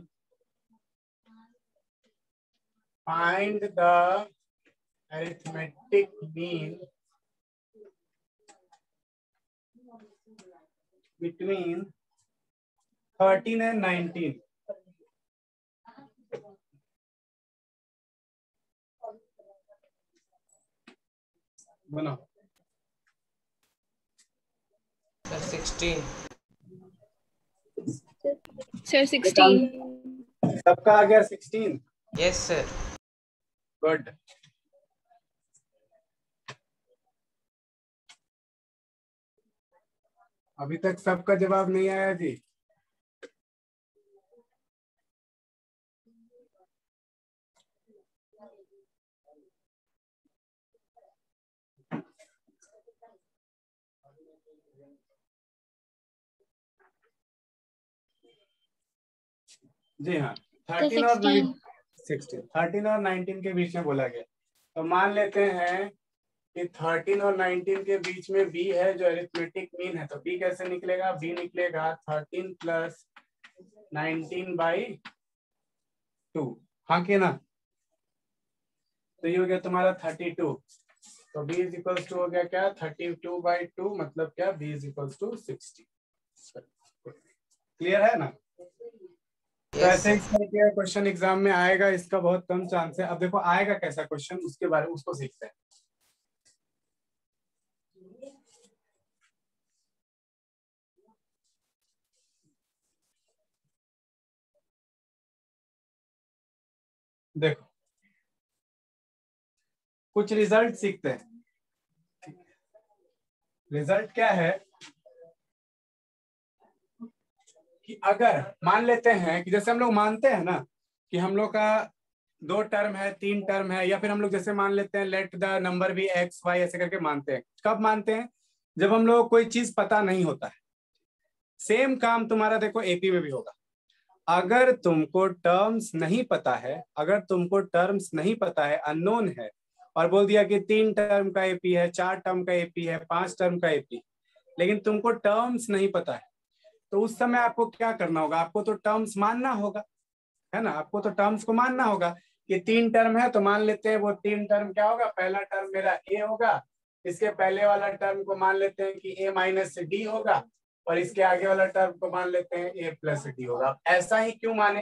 find the arithmetic mean between 13 and 19। बनाओ सर 16। Sir, 16. सबका आ गया 16? Yes sir. गुड। अभी तक सबका जवाब नहीं आया जी। जी हाँ, 13 और 19 के बीच में बोला गया। तो मान लेते हैं कि 13 और 19 के बीच में b है जो अरिथमेटिक मीन है, तो b कैसे निकलेगा? b निकलेगा 13 प्लस 19 बाई 2। हाँ कि ना? तो ये हो गया तुम्हारा 32। तो b इज इक्वल्स टू हो गया क्या 32/2 मतलब क्या b is equals to 60। Clear है ना? तो ऐसे इस तरीके का क्वेश्चन एग्जाम में आएगा, इसका बहुत कम चांस है। अब देखो आएगा कैसा क्वेश्चन, उसके बारे में उसको सीखते हैं। देखो कुछ रिजल्ट सीखते हैं। रिजल्ट क्या है कि अगर मान लेते हैं कि जैसे हम लोग मानते हैं ना कि हम लोग का 2 टर्म है, 3 टर्म है, या फिर हम लोग जैसे मान लेते हैं लेट द नंबर भी एक्स वाई ऐसे करके मानते हैं। कब मानते हैं? जब हम लोग कोई चीज पता नहीं होता है। सेम काम तुम्हारा देखो एपी में भी होगा। अगर तुमको टर्म्स नहीं पता है, अगर तुमको टर्म्स नहीं पता है, अननोन है, और बोल दिया कि 3 टर्म का एपी है, 4 टर्म का एपी है, 5 टर्म का एपी, लेकिन तुमको टर्म्स नहीं पता है, तो उस समय आपको क्या करना होगा? आपको तो टर्म्स मानना होगा, है ना? आपको तो टर्म्स को मानना होगा कि 3 टर्म है तो मान लेते हैं वो 3 टर्म क्या होगा, पहला टर्म मेरा ए होगा, इसके पहले वाला टर्म को मान लेते हैं कि ए माइनस डी होगा, और इसके आगे वाला टर्म को मान लेते हैं ए प्लस डी होगा। ऐसा ही क्यों माने?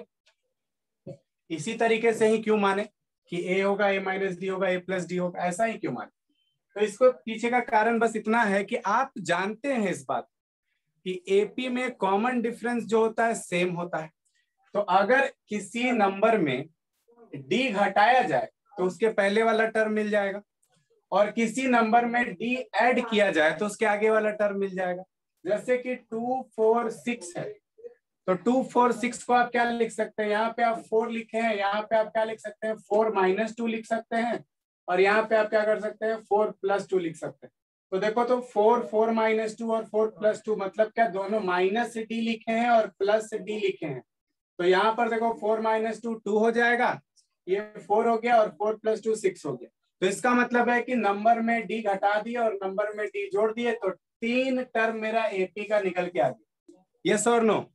इसी तरीके से ही क्यों माने कि ए होगा, ए माइनस डी होगा, ए प्लस डी होगा, ऐसा ही क्यों माने? तो इसको पीछे का कारण बस इतना है कि आप जानते हैं इस बात कि एपी में कॉमन डिफरेंस जो होता है सेम होता है। तो अगर किसी नंबर में डी घटाया जाए तो उसके पहले वाला टर्म मिल जाएगा, और किसी नंबर में डी ऐड किया जाए तो उसके आगे वाला टर्म मिल जाएगा। जैसे कि 2 4 6 है, तो 2 4 6 को आप क्या लिख सकते हैं? यहाँ पे आप 4 लिखे हैं, यहाँ पे आप क्या लिख सकते हैं? 4 - 2 लिख सकते हैं, और यहाँ पे आप क्या कर सकते हैं? 4 + 2 लिख सकते हैं। तो देखो तो 4 4 - 2 और 4 + 2 मतलब क्या? दोनों माइनस डी लिखे हैं और प्लस डी लिखे हैं। तो यहाँ पर देखो 4 - 2 2 हो जाएगा, ये 4 हो गया, और 4 + 2 6 हो गया। तो इसका मतलब है कि नंबर में डी घटा दिए और नंबर में डी जोड़ दिए, तो 3 टर्म मेरा एपी का निकल के आ गया। यस और no?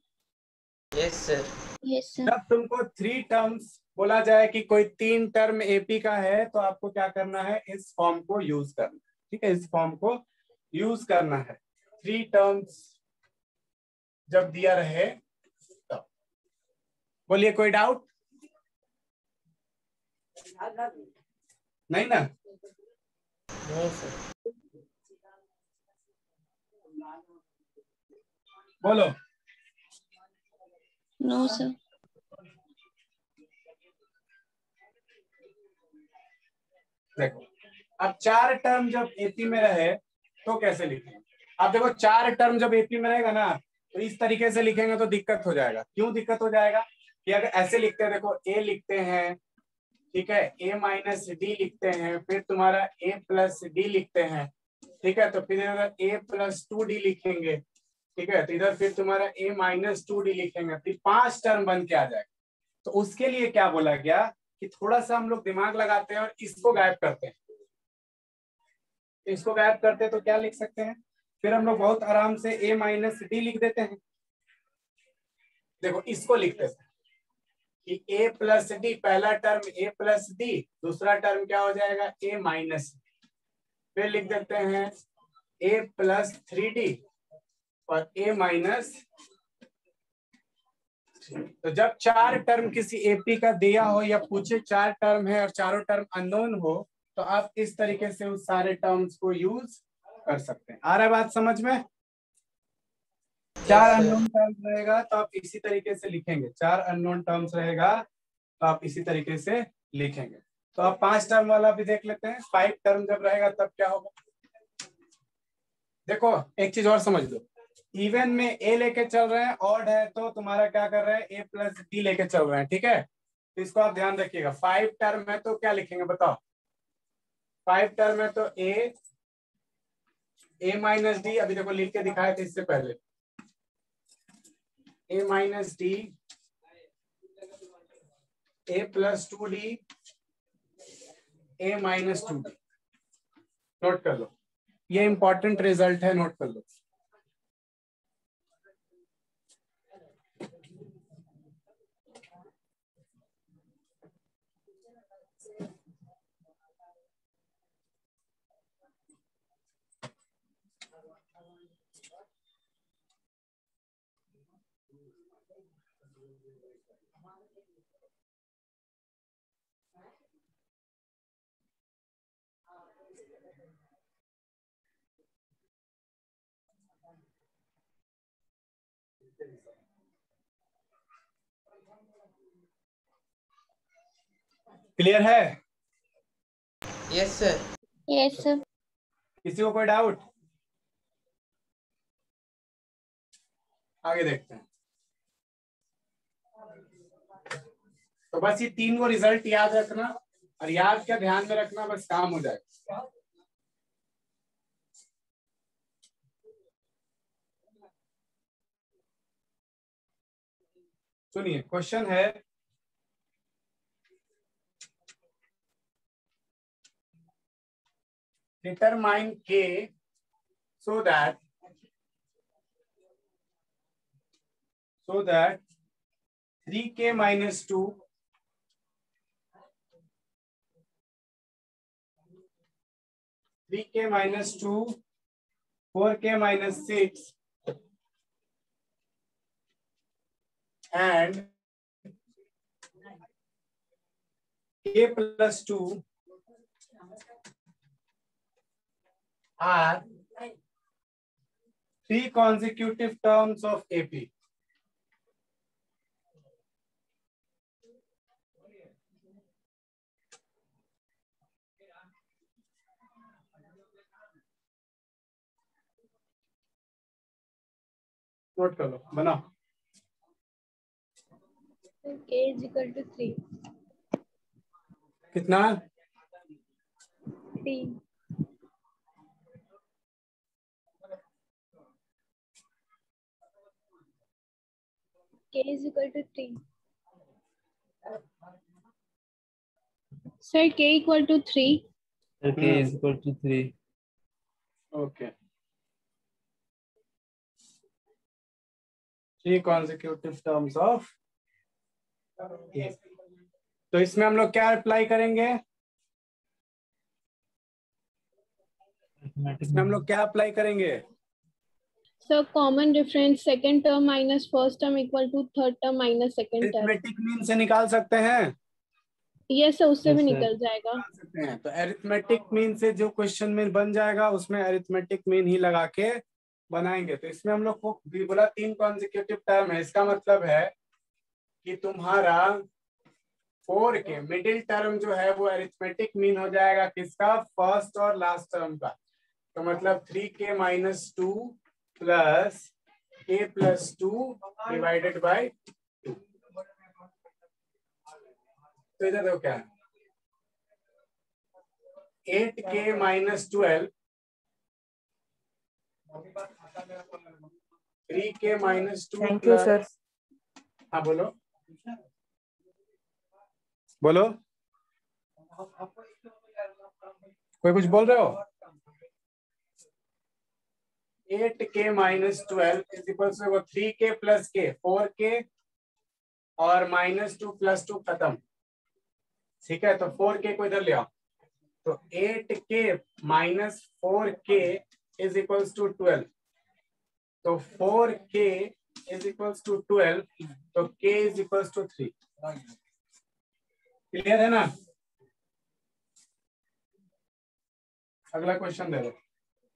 Yes sir. Yes, sir. जब तुमको 3 टर्म्स बोला जाए कि कोई 3 टर्म एपी का है, तो आपको क्या करना है? इस फॉर्म को यूज करना। ठीक है, इस फॉर्म को यूज करना है 3 टर्म्स जब दिया रहे तब। बोलिए कोई डाउट? नहीं ना? No sir. बोलो। No, sir. देखो अब 4 टर्म जब एपी में रहे तो कैसे लिखेंगे? अब देखो 4 टर्म जब एपी में रहेगा ना, तो इस तरीके से लिखेंगे तो दिक्कत हो जाएगा। क्यों दिक्कत हो जाएगा? कि अगर ऐसे लिखते हैं, देखो ए लिखते हैं, ठीक है, ए माइनस डी लिखते हैं, फिर तुम्हारा ए प्लस डी लिखते हैं, ठीक है, तो फिर अगर ए प्लस 2d लिखेंगे, ठीक है, तो इधर फिर तुम्हारा ए माइनस 2d लिखेंगे, फिर 5 टर्म बन के आ जाएगा। तो उसके लिए क्या बोला गया कि थोड़ा सा हम लोग दिमाग लगाते हैं और इसको गायब करते हैं। इसको गायब करते हैं तो क्या लिख सकते हैं? फिर हम लोग बहुत आराम से a माइनस डी लिख देते हैं। देखो इसको लिखते हैं कि a प्लस डी, पहला टर्म a प्लस डी, दूसरा टर्म क्या हो जाएगा? a माइनस, फिर लिख देते हैं a प्लस 3d और a माइनस। तो जब 4 टर्म किसी एपी का दिया हो या पूछे 4 टर्म है और चारों टर्म अननोन हो, तो आप इस तरीके से उस सारे टर्म्स को यूज कर सकते हैं। आ रहा है बात समझ में? 4 अननोन टर्म्स रहेगा तो आप इसी तरीके से लिखेंगे। 4 अननोन टर्म्स रहेगा तो आप इसी तरीके से लिखेंगे। तो आप 5 टर्म वाला भी देख लेते हैं। 5 टर्म जब रहेगा तब क्या होगा? देखो एक चीज और समझ लो, इवन में ए लेके चल रहे हैं, ऑड है तो तुम्हारा क्या कर रहे हैं? ए प्लस डी लेके चल रहे हैं, ठीक है, तो इसको आप ध्यान रखिएगा। 5 टर्म है तो क्या लिखेंगे बताओ? 5 टर्म है तो ए माइनस डी, अभी देखो लिख के दिखाए थे इससे पहले, a minus d, a plus 2d, a minus 2d। Note कर लो, ये इंपॉर्टेंट रिजल्ट है, नोट कर लो। क्लियर है? Yes sir. Yes, sir. किसी को कोई डाउट? आगे देखते हैं। तो बस ये 3 को रिजल्ट याद रखना, और याद क्या ध्यान में रखना, बस काम हो जाएगा। सुनिए, क्वेश्चन है determine k so that 3k minus 2 3k minus 2 4k minus 6 and k plus 2 are 3 consecutive terms of AP. Note कर लो, बनाओ। K is equal to 3. कितना? 3. K is equal to 3. Sir, K equal to 3. Sir, k is equal to 3. Okay. 3 consecutive terms of A. तो इसमें हम लोग क्या apply करेंगे? इसमें हम लोग क्या अप्लाई करेंगे? So, common difference, second term minus first term equal to third term minus second term. Arithmetic mean से निकाल सकते हैं? Yes, sir, उससे Yes, भी sir. निकल जाएगा। निकाल सकते हैं। तो अरिथमेटिक मीन से जो क्वेश्चन में बन जाएगा उसमें अरिथमेटिक मीन ही लगा के बनाएंगे। तो इसमें हम लोग को भी बोला 3 कॉन्जिक्यूटिव टर्म है, इसका मतलब है कि तुम्हारा 4 के मिडिल टर्म जो है वो अरिथमेटिक मीन हो जाएगा किसका? फर्स्ट और लास्ट टर्म का। तो मतलब 3k minus 2 plus k plus 2 divided by 2। तो इधर देखो क्या है, 8k minus 12 3k minus 2 Thank you, sir. हाँ बोलो बोलो, कोई कुछ बोल रहे हो? 8k minus 12 is equal to 3k plus k 4k और minus 2 plus 2 खत्म। ठीक है, तो 4k को इधर ले आओ। तो 8k minus 4k is equals to 12। तो 4k is equals to 12, तो k is equals to 3। Clear है ना? अगला क्वेश्चन दे दो।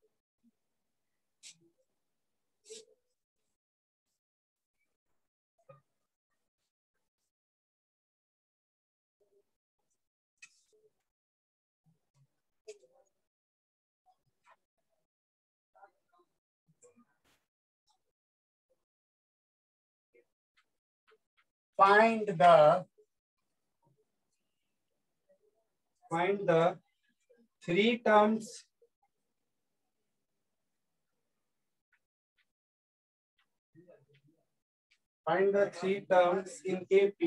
Find the 3 terms in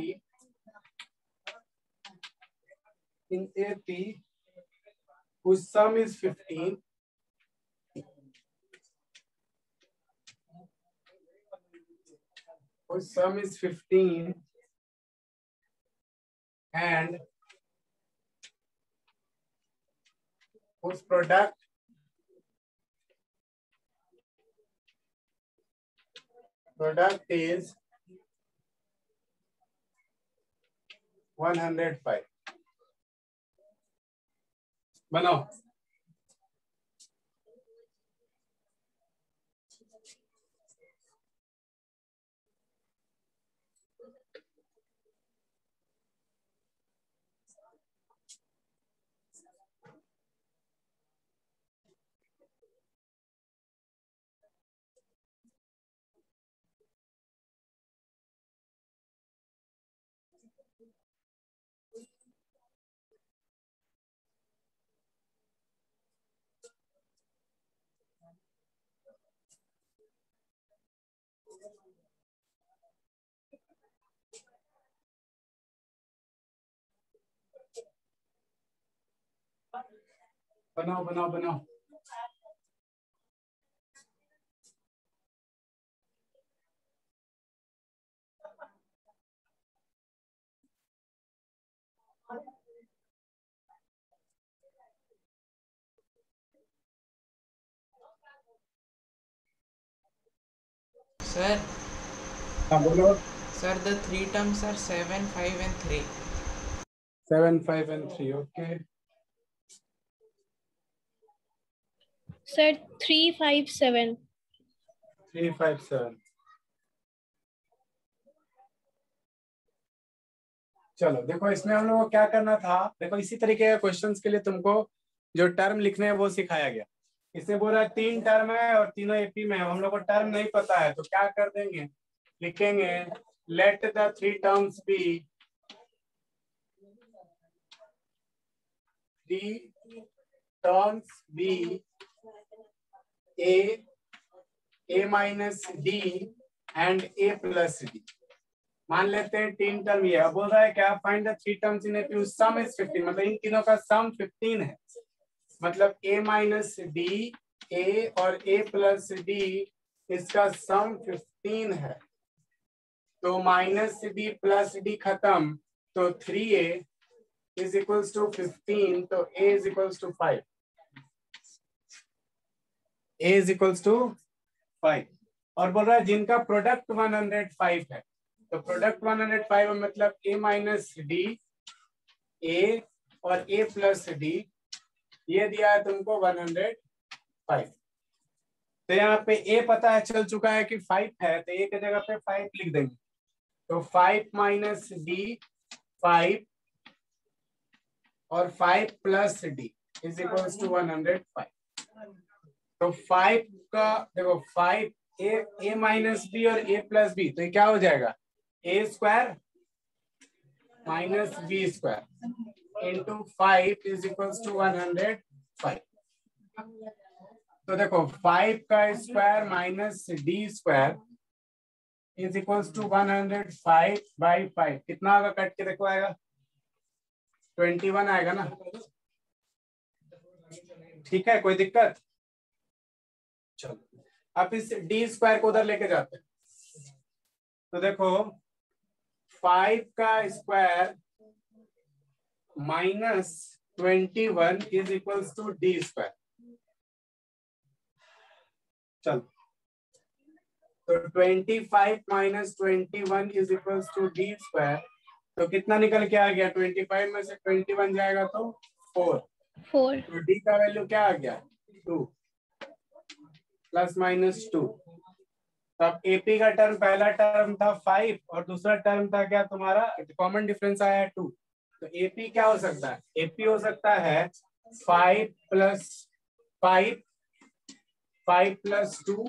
AP whose sum is 15 and whose product is 105 बनाओ। बनाओ बनाओ बनाओ। Sir, हाँ बोलो। sir, the three terms are 7, 5 and 3. 7, 5 and 3, okay. Sir, 357. 357। चलो देखो, इसमें हम लोगों को क्या करना था। देखो इसी तरीके के क्वेश्चंस के लिए तुमको जो टर्म लिखने हैं वो सिखाया गया। इसमें बोल रहा है 3 टर्म है और तीनों एपी में है। हम लोग को टर्म नहीं पता है तो क्या कर देंगे, लिखेंगे let the 3 terms b 3 terms b a minus d and a plus d. मान लेते हैं 3 टर्म ये। अब बोल रहा है क्या, find the 3 terms in AP sum is 15। मतलब इन तीनों का सम 15 है। मतलब a माइनस डी a और a प्लस डी इसका सम 15 है। तो माइनस डी प्लस डी खत्म, तो 3a इज इक्वल्स टू 15। तो a is equals to 5। a is equals to 5। और बोल रहा है जिनका प्रोडक्ट 105 है। तो प्रोडक्ट 105 मतलब a माइनस डी a और a प्लस डी, ये दिया है तुमको 105। तो यहाँ पे a पता है, चल चुका है कि 5 है, तो a की जगह पे 5 लिख देंगे। तो 5 माइनस डी 5 और 5 plus d is equals to 105। तो 5 का देखो 5 a माइनस बी और a प्लस बी, तो ये क्या हो जाएगा, a square minus b square into 5 is equals to 105। तो देखो 5 का square minus d square is equals to 105 by 5। कितना होगा, कट के देखो आएगा 21 आएगा ना। ठीक है, कोई दिक्कत। चलो अब इस डी स्क्वायर को उधर लेके जाते हैं। तो देखो 5 का square minus 21 is equals to d square. चलो तो 25 minus 21 is equals to d square. तो कितना निकल के आ गया, 25 में से 21 जाएगा तो 4। तो डी का वैल्यू क्या आ गया, 2 प्लस माइनस 2। तब एपी का टर्म, पहला टर्म था 5 और दूसरा टर्म था क्या तुम्हारा, कॉमन डिफरेंस आया है 2। तो एपी क्या हो सकता है, एपी हो सकता है 5 प्लस 5 प्लस 2।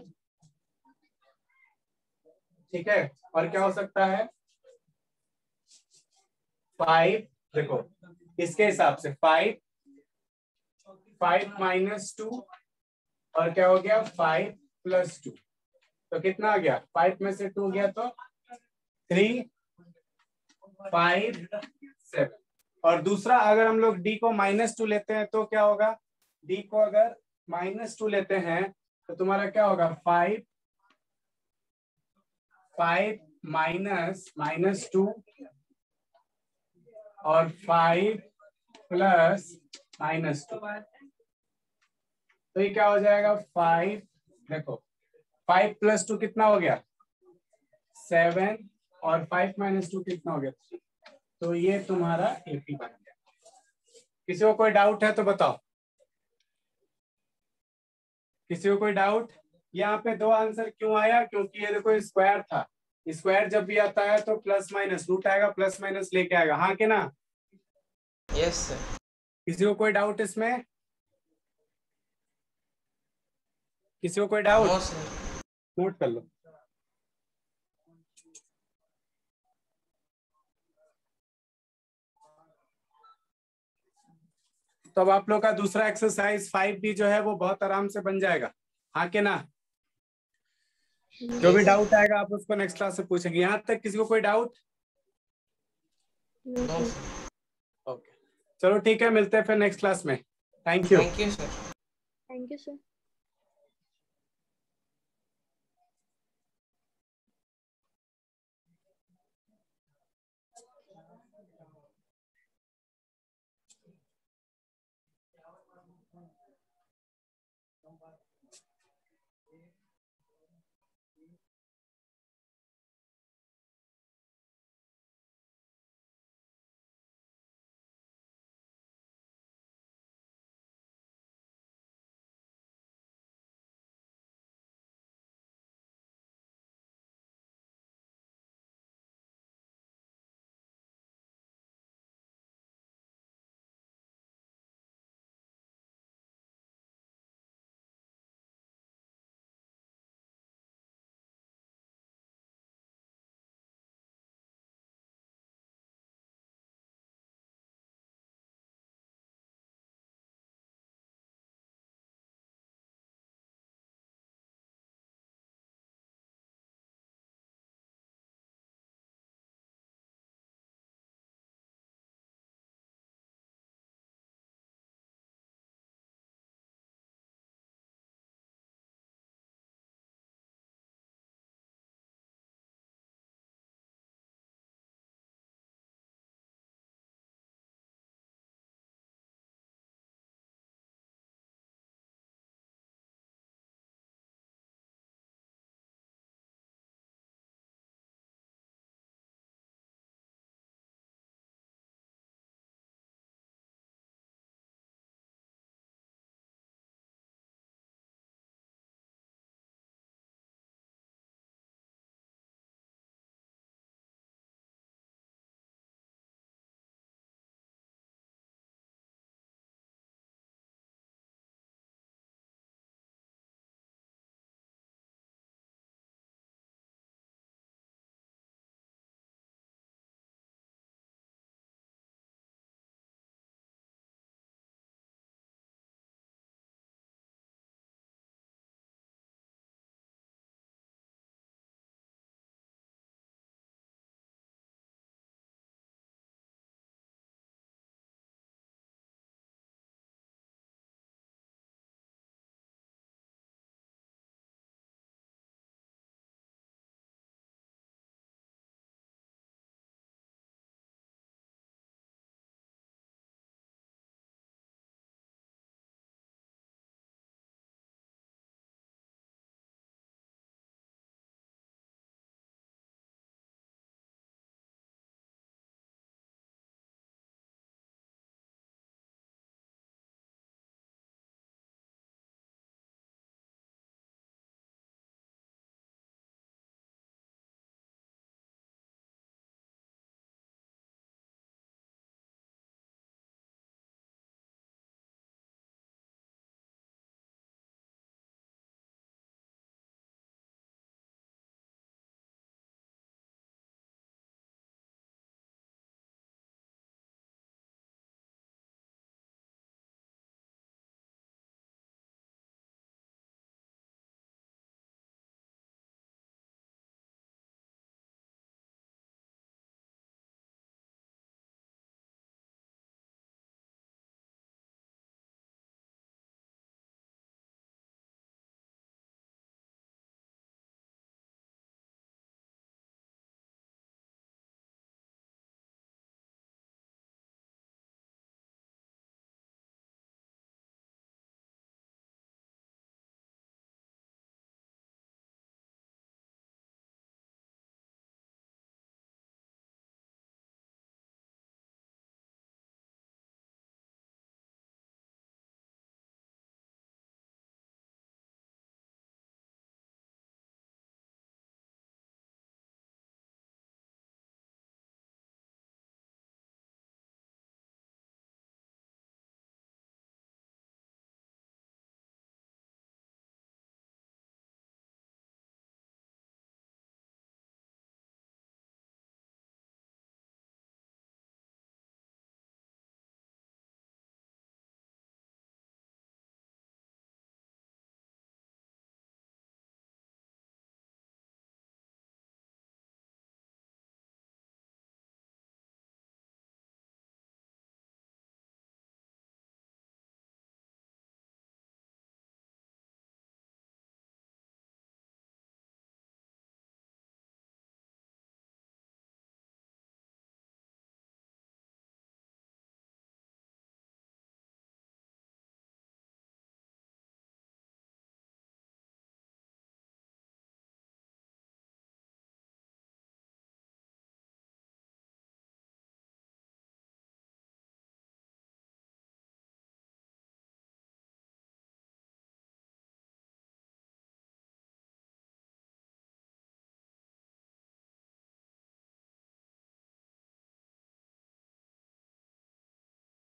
ठीक है, और क्या हो सकता है 5, देखो इसके हिसाब से 5 माइनस 2 और क्या हो गया 5 प्लस 2। तो कितना आ गया, 5 में से 2 गया तो 3 5 7। और दूसरा अगर हम लोग डी को -2 लेते हैं तो क्या होगा, डी को अगर -2 लेते हैं तो तुम्हारा क्या होगा 5 माइनस 2 और 5 प्लस -2। तो ये क्या हो जाएगा 5, देखो 5 प्लस 2 कितना हो गया 7 और 5 माइनस 2 कितना हो गया 3। तो ये तुम्हारा AP बन गया। किसी को कोई डाउट है तो बताओ, किसी को कोई डाउट? यहाँ पे 2 आंसर क्यों आया? क्योंकि ये देखो स्क्वायर था, स्क्वायर जब भी आता है तो प्लस माइनस रूट आएगा, प्लस माइनस लेके आएगा, हाँ कि ना? Yes sir. किसी को कोई डाउट इसमें? किसी को कोई डाउट? No sir. नोट कर लो। तो अब आप लोग का दूसरा एक्सरसाइज 5 भी जो है वो बहुत आराम से बन जाएगा, हाँ के ना? जो भी डाउट आएगा आप उसको नेक्स्ट क्लास से पूछेंगे। यहाँ तक किसी को कोई डाउट? No sir. ओके, चलो ठीक है, मिलते हैं फिर नेक्स्ट क्लास में। Thank you. Thank you sir. Thank you sir.